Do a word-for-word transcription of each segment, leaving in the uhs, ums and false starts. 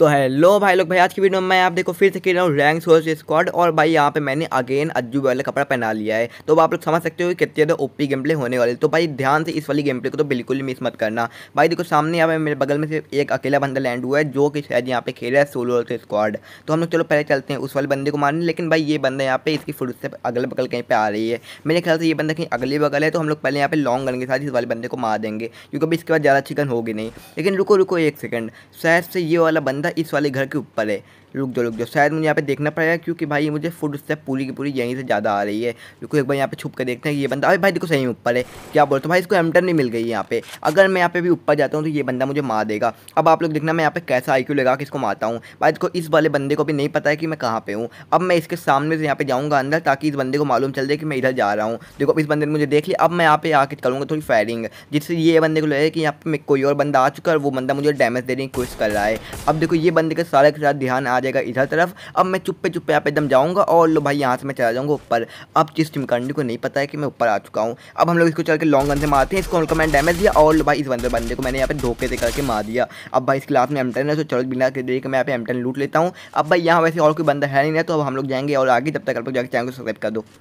तो हेलो भाई लोग, भाई आज की वीडियो में मैं आप देखो फिर से खेल रहा हूँ रैंक सोर्स स्क्वाड। और भाई यहाँ पे मैंने अगेन अज्जू वाला कपड़ा पहना लिया है। तो आप लोग समझ सकते हो कि कितनी ज़्यादा ओपी गेम प्ले होने वाली। तो भाई ध्यान से इस वाली गेम प्ले को तो बिल्कुल ही मिस मत करना। भाई देखो सामने यहाँ पे मेरे बगल में से एक अकेला बंदा लैंड हुआ है जो कि शायद यहाँ पे खेल रहा है सोलो स्क्वाड। तो हम लोग चलो पहले चलते हैं उस वाले बंदे को मारने। लेकिन भाई ये बंदा यहाँ पे इसकी फुट से अगल बगल कहीं पे आ रही है। मेरे ख्याल से ये बंदा कहीं अगले बगल है। तो हम लोग पहले यहाँ पे लॉन्ग गन के साथ इस वाले बंदे को मार देंगे क्योंकि अभी इसके बाद ज़्यादा चिकन होगी नहीं। लेकिन रुको रुको एक सेकंड, शायद से ये वाला बंदा इस वाले घर के ऊपर है। रुक जाओ रुक जाओ, शायद मुझे यहाँ पे देखना पड़ेगा क्योंकि भाई मुझे फुट स्टेप पूरी की पूरी यहीं से ज़्यादा आ रही है। रुको एक बार यहाँ पे छुप कर देखते हैं ये बंदा। अरे भाई देखो सही में ऊपर है। क्या बोलते हो भाई, इसको एमटन नहीं मिल गई है यहाँ पे। अगर मैं यहाँ पे भी ऊपर जाता हूँ तो ये बंदा मुझे मार देगा। अब आप लोग देखना मैं यहाँ पे कैसा आई क्यू लगा के इसको मारता हूँ। भाई इसको इस वाले बंदे को भी नहीं पता है कि मैं कहाँ पे हूँ। अब मैं इसके सामने से यहाँ पे जाऊँगा अंदर ताकि इस बंदे को मालूम चल जाए कि मैं इधर जा रहा हूँ। देखो इस बंदे ने मुझे देख लिया। अब मैं यहाँ पे आके करूँगा थोड़ी फायरिंग, जिससे ये बंदे को लगे कि यहाँ पे कोई और बंदा आ चुका है और वो बंदा मुझे डैमेज देने की कोशिश कर रहा है। अब देखो ये बंदे के सारे के साथ ध्यान आ जाएगा इधर तरफ। अब मैं चुप्पे चुप्पे यहाँ पे एकदम जाऊँगा और लो भाई यहाँ से मैं चला जाऊँगा ऊपर। अब जिस चिमकांडी को नहीं पता है कि मैं ऊपर आ चुका हूँ। अब हम लोग इसको चल के लॉन्ग गन से मारते हैं। इसको उनको मैंने डैमेज दिया और लो भाई इस बंदे बंदे को मैंने यहाँ पे धोखे से करके मार दिया। अब भाई इसके लास्ट में एमटन है तो चलो बिना के देरी के मैं यहाँ पे एमटन लूट लेता हूँ। अब भाई यहाँ वैसे और कोई बंदा है नहीं है तो अब हम लोग जाएंगे और आगे। तब तक आप लोग जाकर चैनल को सब्सक्राइब कर दो।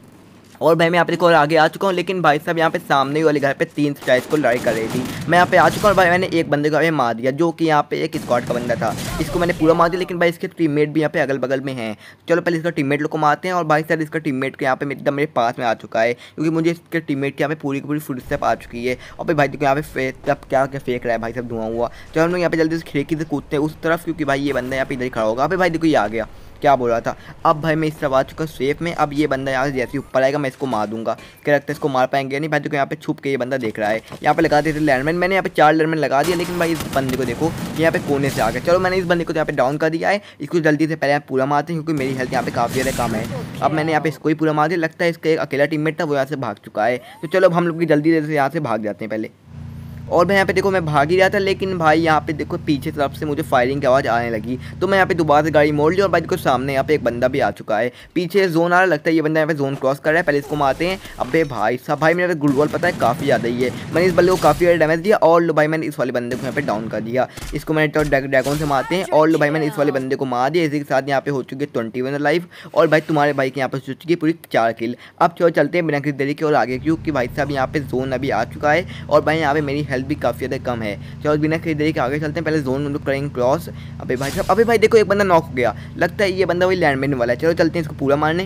और भाई मैं यहाँ पे देखो और आगे आ चुका हूँ। लेकिन भाई साहब यहाँ पे सामने वाले घर पे तीन स्टाइल्स को लड़ाई कर रही थी। मैं यहाँ पे आ चुका हूँ और भाई मैंने एक बंदे को यहाँ पे मार दिया जो कि यहाँ पे एक स्क्वाड का बंदा था। इसको मैंने पूरा मार दिया। लेकिन भाई इसके टीममेट भी यहाँ पे अगल बगल में हैं। चलो पहले इसका टीममेट लोग को मारते हैं। और भाई सर इसका टीममेट के यहाँ पे एकदम मेरे पास में आ चुका है क्योंकि मुझे इसके टीममेट की यहाँ पे पूरी की पूरी फुट स्टेप आ चुकी है। और भाई भाई देखो यहाँ पे फेक क्या क्या फेंक रहा है भाई सब धुआं हुआ। चलो हम लोग यहाँ पे जल्दी से खिड़की से कूदते हैं उस तरफ क्योंकि भाई ये बंदा यहाँ पे इधर ही खड़ा होगा। अभी भाई देखो ये आ गया, क्या बोल रहा था। अब भाई मैं इस तरफ आ चुका सेफ में। अब ये बंदा यहाँ से जैसे ऊपर आएगा मैं इसको मार दूंगा। क्या लगता है इसको मार पाएंगे नहीं। भाई देखो यहाँ पे छुप के ये बंदा देख रहा है। यहाँ पे लगा देते लैंडमैन, मैंने यहाँ पे चार लैंडमैन लगा दिया। लेकिन भाई इस बंदे को देखो यहाँ पे कोने से आ गया। चलो मैंने इस बंदे को यहाँ पे डाउन कर दिया है। इसको जल्दी से पहले पूरा मारते हैं क्योंकि मेरी हेल्थ यहाँ पे काफ़ी ज़्यादा कम है। अब मैंने यहाँ पे इसको ही पूरा मार दिया। लगता है इसका एक अकेला टीममेट था वो यहाँ से भाग चुका है। तो चलो अब हम लोग की जल्दी से यहाँ से भाग जाते हैं पहले। और मैं यहाँ पे देखो मैं भाग ही रहा था। लेकिन भाई यहाँ पे देखो पीछे तरफ से मुझे फायरिंग की आवाज़ आने लगी। तो मैं यहाँ पे दोबारा से गाड़ी मोड़ ली और भाई देखो सामने यहाँ पे एक बंदा भी आ चुका है। पीछे जोन आ रहा, लगता है ये बंदा यहाँ पे जोन क्रॉस कर रहा है। पहले इसको मारते हैं। अबे भाई साहब भाई मेरा ग्लूवॉल पता है काफ़ी ज़्यादा ही है। मैंने इस बंदे को काफ़ी ज़्यादा डैमेज दिया। और लो भाई मैंने इस वाले बंदे को यहाँ पे डाउन कर दिया। इसको मैंने तो ड्रैगन से मारते हैं। और लो भाई मैंने इस वाले बंदे को मार दिया। इसी के साथ यहाँ पे हो चुकी है ट्वेंटी वन लाइफ। और भाई तुम्हारे भाई के यहाँ पे हो चुकी है पूरी चार किल। अब चलो चलते हैं बिना किसी देरी के और आगे क्योंकि भाई साहब यहाँ पे जोन अभी आ चुका है। और भाई यहाँ पे मेरी हेल्थ भी काफ़ी ज़्यादा कम है। चलो बिना किसी देरी के आगे चलते हैं। पहले जोन हम लोग करेंगे क्रॉस। अबे भाई साहब अबे भाई देखो एक बंदा नॉक हो गया। लगता है ये बंदा वही लैंडमैन वाला है। चलो चलते हैं इसको पूरा मारने।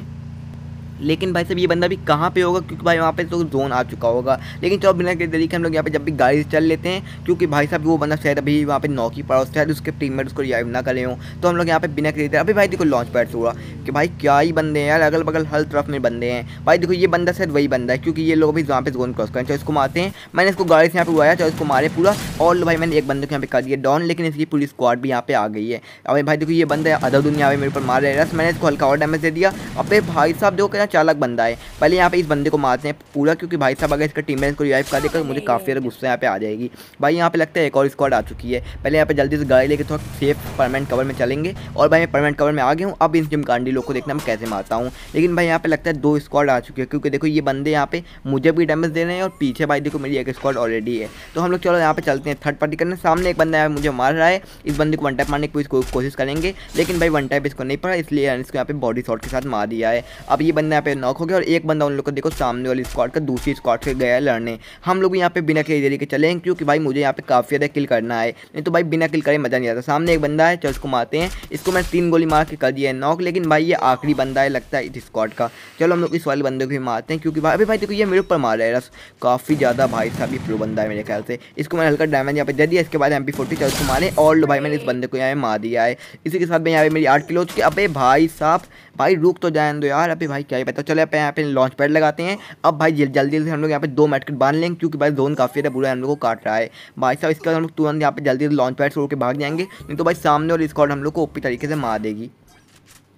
लेकिन भाई साहब ये बंदा भी कहाँ पे होगा क्योंकि भाई वहाँ पे तो जोन आ चुका होगा। लेकिन चलो बिना किसी तरीके हम लोग यहाँ पे जब भी गाड़ी से चल लेते हैं क्योंकि भाई साहब वो बंदा शायद अभी वहाँ पे नौकी पड़ा हो, शायद उसके टीममेट उसको रिवाइव ना करे हो। तो हम लोग यहाँ पे बिना किसी अभी भाई देखो लॉन्च पैड से हुआ कि भाई क्या ही बंदे हैं यार, अगल बगल हर तरफ में बंदे हैं। भाई देखो ये बंदा शायद वही बंदा है क्योंकि ये लोग भी वहाँ पे जोन क्रॉस करें। चलो इसको मारते हैं। मैंने इसको गाड़ी से यहाँ पे उड़ाया, चलो इसको मारे पूरा। और भाई मैंने एक बंदे को यहाँ पे कर दिया डाउन। लेकिन इसकी पूरी स्क्वाड भी यहाँ पे आ गई है। अबे भाई देखो ये बंदा अदर दुनिया में मेरे ऊपर मार रहा है। मैंने इसको हल्का और डैमेज दे दिया। अबे भाई साहब देखो क्या चालाक बंदा है। पहले यहाँ पे इस बंदे को मारते हैं पूरा क्योंकि भाई साहब अगर इसका टीममेट को रिवाइव कर देगा तो मुझे काफ़ी ज़्यादा गुस्सा यहाँ पे आ जाएगी। भाई यहाँ पे लगता है एक और स्क्वाड आ चुकी है। पहले यहाँ पे जल्दी से गाड़ी लेके थोड़ा सेफ परमानेंट कवर में चलेंगे। और भाई मैं परमानेंट कवर में आ गया हूँ। अब इन चिमकांडी लोग को देखना मैं कैसे मारता हूँ। लेकिन भाई यहाँ पे लगता है दो स्क्वाड आ चुकी है क्योंकि देखो ये बंदे यहाँ पे मुझे भी डैमेज दे रहे हैं और पीछे भाई देखो मेरी एक स्क्वाड ऑलरेडी है। तो हम लोग चलो यहाँ पे चलते हैं थर्ड पार्टी करने। सामने एक बंदा मुझे मार रहा है। इस बंदे को वन टैप मारने की कोशिश करेंगे। लेकिन भाई वन टैप इसको नहीं पड़ा इसलिए इसको यहाँ पे बॉडी शॉट के साथ मार दिया है। अब ये बंदा यहाँ पे नॉक हो गया और एक बंदा उन लोग को देखो सामने वाली स्क्वाड का दूसरी स्क्वाड से गया है लड़ने। हम लोग यहाँ पे बिना किसी देरी के चलें क्योंकि भाई मुझे यहाँ पे काफ़ी ज़्यादा किल करना है। नहीं तो भाई बिना किल करे मज़ा नहीं आता। सामने एक बंदा है, चलो इसको मारते हैं। इसको मैं तीन गोली मार के कर दिया है नॉक। लेकिन भाई ये आखिरी बंदा है लगता है इस स्क्वाड का। चलो हम लोग इस वाले बंदे को भी मारते हैं क्योंकि भाई अभी भाई देखो ये मेरे ऊपर मार रहा है रस काफ़ी ज़्यादा। भाई साहब ये प्रो बंदा है मेरे ख्याल से। इसको मैंने हल्का डैमेज यहाँ पे दे दिया। इसके बाद एम पी फोर्टी चलो इसको मारे। और लो भाई मैंने इस बंदे को यहाँ पे मार दिया है। इसी के साथ में यहाँ पे मेरी आठ किलो हो चुकी है। अबे भाई साहब भाई रुक तो जाए दो यार। अभी भाई क्या ही पता। चलो यहाँ पे लॉन्च पैड लगाते हैं। अब भाई जल्दी से हम लोग यहाँ पे दो मेडकिट बांध लेंगे क्योंकि भाई जोन काफ़ी ज़्यादा बुरा हम लोग को काट रहा है। भाई साहब इसके बाद हम लोग तुरंत यहाँ पे जल्दी से लॉन्च पैड से उड़ के भाग जाएंगे। नहीं तो भाई सामने वाली स्क्वाड हम लोग को ओपी तरीके से मार देगी।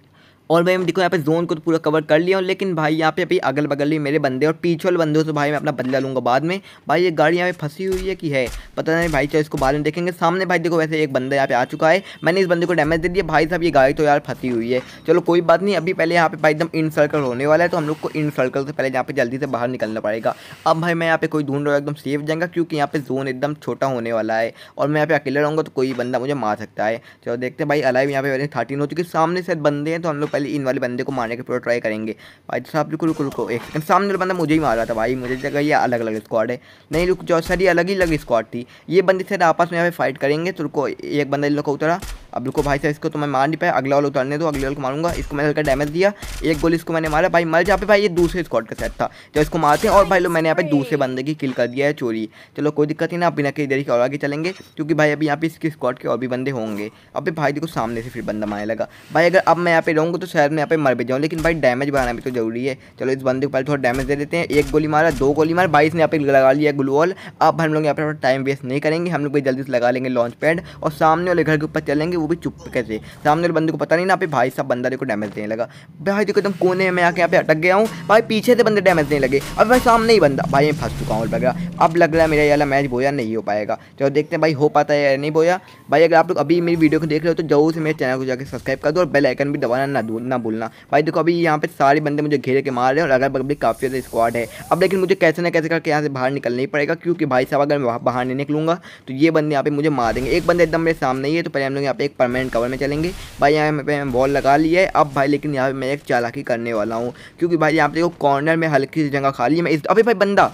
और भाई मैं देखो यहाँ पे जोन को तो पूरा कवर कर लिया हूँ, लेकिन भाई यहाँ पे अभी अगल बगल भी मेरे बंदे और पीछे वाले बंदों से भाई मैं अपना बदला लूँगा बाद में। भाई ये गाड़ी यहाँ पे फंसी हुई है कि है पता नहीं भाई, चलो इसको बाद में देखेंगे। सामने भाई देखो वैसे एक बंदा यहाँ पे आ चुका है, मैंने इस बंदे को डैमेज दे दिया। भाई साहब ये गाड़ी तो यार फंसी हुई है, चलो कोई बात नहीं। अभी पहले यहाँ पे भाई एकदम इन सर्कल होने वाला है, तो हम लोग को इन सर्कल से पहले यहाँ पे जल्दी से बाहर निकलना पड़ेगा। अब भाई मैं यहाँ पे कोई ढूंढ रहा हूँ एकदम सेफ जाएगा, क्योंकि यहाँ पे जोन एकदम छोटा होने वाला है और मैं यहाँ पे अकेले रहूँगा तो कोई बंदा मुझे मार सकता है। चलो देखते हैं भाई। अलाइव यहाँ पे पहले थर्टीन हो चुकी है, सामने से बंदे हैं तो हम लोग पहले इन वाले बंदे को मारने के पूरा ट्राई करेंगे। भाई साहब रुको रुको रुको एक सेकंड, सामने वाला बंदा मुझे ही मार रहा था भाई, मुझे जगह ये अलग अलग स्क्वाड है। नहीं रुक जाओ सर, ये अलग ही अलग स्क्वाड थी। ये बंदे सर आपस में यहाँ पे फाइट करेंगे, तो रुको एक बंदा इन लोग को उतरा। अब रुको भाई साहब, इसको तो मैं मार नहीं पाया, अगला वाला उतरने दो, अगले वाले को मारूंगा। इसको मैंने हल्का डैमेज दिया, एक गोली इसको मैंने मारा। भाई मर जा पे भाई, ये दूसरे स्क्वाड का सेट था, जब इसको मारते हैं। और भाई लोग मैंने यहाँ पे दूसरे बंदे की किल कर दिया है चोरी। चलो कोई दिक्कत नहीं ना, बिना किसी देरी के और आगे चलेंगे, क्योंकि भाई अभी यहाँ पे इसके स्क्वाड के और भी बंदे होंगे। अभी भाई देखो सामने से फिर बंदा मारने लगा। भाई अगर अब मैं यहाँ पे रहूँगा तो शायद मैं यहाँ पे मर भी जाऊँ, लेकिन भाई डैमेज बढ़ाना भी तो जरूरी है। चलो इस बंदे को पहले थोड़ा डैमेज दे देते हैं। एक गोली मारा, दो गोली मारा, भाई इसने यहाँ पे लगा लिया ग्लू वॉल। अब हम लोग यहाँ पे टाइम वेस्ट नहीं करेंगे, हम लोग भाई जल्दी से लगा लेंगे लॉन्च पैड और सामने वाले घर के ऊपर चलेंगे, वो भी चुपके से। सामने वाले बंदे को पता नहीं ना, पे भाई साहब बंदा देखो डैमेज देने लगा। भाई देखो एकदम कोने में आके यहाँ पे अटक गया हूँ। भाई पीछे से बंदे डैमेज देने लगे, अब भाई सामने ही बंदा। भाई मैं फंस चुका हूँ लग रहा। अब लग रहा है मेरा ये वाला मैच बोया नहीं हो पाएगा। चलो देखते हैं भाई हो पाता है या नहीं बोया। भाई अगर आप लोग अभी मेरी वीडियो को देख रहे हो तो जरूर से मेरे चैनल को जाकर सब्सक्राइब कर दो और बेल आइकन भी दबाना ना ना भूलना। भाई देखो अभी यहाँ पे सारे बंदे मुझे घेरे के मार रहे हैं और अगर बगल काफ़ी ज़्यादा स्क्वाड है। अब लेकिन मुझे कैसे ना कैसे करके यहाँ से बाहर निकलना ही पड़ेगा, क्योंकि भाई साहब अगर मैं बाहर नहीं निकलूंगा तो ये बंदे यहाँ पे मुझे मार देंगे। एक बंदे एकदम मेरे सामने ही है, तो पहले हम लोग यहाँ पे एक परमानेंट कवर में चलेंगे। भाई यहाँ पे मैं बॉल लगा ली है अब भाई, लेकिन यहाँ पे मैं एक चालाकी करने वाला हूँ, क्योंकि भाई यहाँ पे देखो कॉर्नर में हल्की सी जगह खाली है। मैं इस अबे भाई बंदा,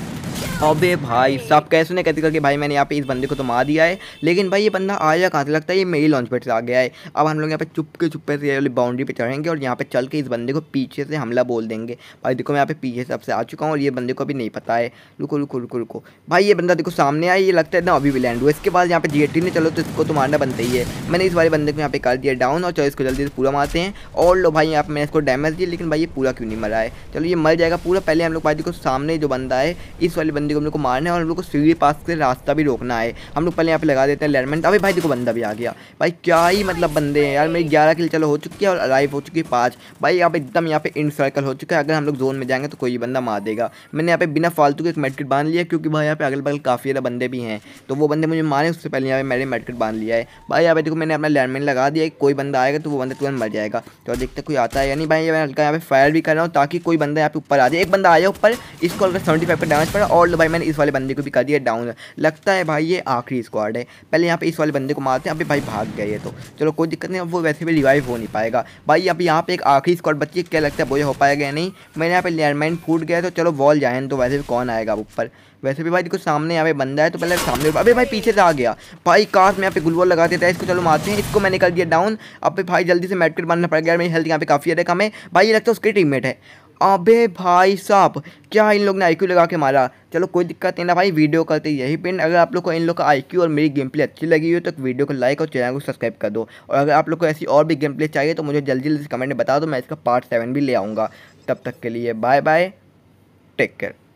अबे भाई साहब कैसे ना कैसे करके भाई मैंने यहाँ पे इस बंदे को तो मार दिया है, लेकिन भाई ये बंदा आया कहाँ से, लगता है ये मेरी लॉन्च पैड से आ गया है। अब हम लोग यहाँ पे चुपके चुपके से वाली बाउंड्री पे चढ़ेंगे और यहाँ पे चल के इस बंदे को पीछे से हमला बोल देंगे। भाई देखो मैं यहाँ पे पीछे से आपसे आ चुका हूँ और ये बंदे को अभी नहीं पता है। रुको रुको रुको रुको भाई, ये बंदा देखो सामने आया, ये लगता है ना अभी भी लैंड हुआ। इसके बाद यहाँ पे जी एटी ने, चलो तो इसको तो मारना बनता ही है। मैंने इस वाले बंदे को यहाँ पे कर दिया डाउन और चलो इसको जल्दी से पूरा मारते हैं। और लो भाई यहाँ पे मैंने इसको डैमेज दिया, लेकिन भाई ये पूरा क्यों नहीं मरा है। चलो ये मर जाएगा पूरा। पहले हम लोग भाई देखो सामने जो बंदा है इस वाले बंदे को हम लोग को मारना है और हम लोग को सीढ़ी पास से रास्ता भी रोकना है। हम लोग पहले यहाँ पे लगा देते हैं लैंडमेंट। अबे भाई देखो बंदा भी आ गया। भाई क्या ही मतलब बंदे हैं यार। मेरी ग्यारह किल चलो हो चुकी है और अलाइव हो चुकी है पाँच। भाई यहाँ पे एकदम यहाँ पे इन सर्कल हो चुका है, अगर हम लोग जोन में जाएंगे तो कोई बंदा मार देगा। मैंने यहाँ पे बिना फालतू के एक मेडकिट बांध लिया, क्योंकि भाई यहाँ पे अगल बगल काफ़ी ज़्यादा बंदे भी हैं, तो वो बंदे मुझे मारे उससे पहले यहाँ पे मैंने मेडकिट बांध लिया है। भाई यहाँ पे देखो मैंने अपना लैंडमेंट लगा दिया है, कोई बंदा आएगा तो वो बंदा तुरंत मर जाएगा। तो देखते कोई आता है या नहीं। भाई मैं हल्का यहाँ पे फायर भी कर रहा हूँ ताकि कोई बंदा यहाँ पे ऊपर आ जाए। एक बंदा आया ऊपर, इसको हल्का सेवेंटी फाइव पर डैमेज पड़ा और भाई मैंने इस वाले बंदे को भी कर दिया डाउन। लगता है भाई ये आखिरी स्क्वाड है, पहले यहाँ पे इस वाले बंदे को मारते हैं। अभी भाई भाग गया ये, तो चलो कोई दिक्कत नहीं, अब वो वैसे भी रिवाइव हो नहीं पाएगा। भाई अभी यहाँ पे एक आखिरी स्क्वाड बची है, क्या लगता है बोझ हो पाएगा या नहीं। मैंने यहाँ पे लैंडमाइन फूट गया, तो चलो वॉल जाए तो वैसे भी कौन आएगा ऊपर। वैसे भी भाई देखो सामने यहाँ पे बंदा है, तो पहले सामने। अबे भाई पीछे से आ गया भाई, काश मैं यहाँ पे गुलवॉल लगा देता है। इसको चलो मारते हैं, इसको मैंने कर दिया डाउन। अब भाई जल्दी से मेडकिट बनना पड़ गया, मेरी हेल्थ यहाँ पे काफ़ी ज़्यादा कम है। भाई ये लगता है उसके टीममेट है। अबे भाई साहब क्या इन लोग ने आईक्यू लगा के मारा। चलो कोई दिक्कत नहीं ना भाई, वीडियो करते यही पिन। अगर आप लोग को इन लोग का आईक्यू और मेरी गेम प्ले अच्छी लगी हो तो वीडियो को लाइक और चैनल को सब्सक्राइब कर दो। और अगर आप लोग को ऐसी और भी गेम प्ले चाहिए तो मुझे जल्दी जल्दी कमेंट में बता दो, मैं इसका पार्ट सेवन भी ले आऊँगा। तब तक के लिए बाय बाय, टेक केयर।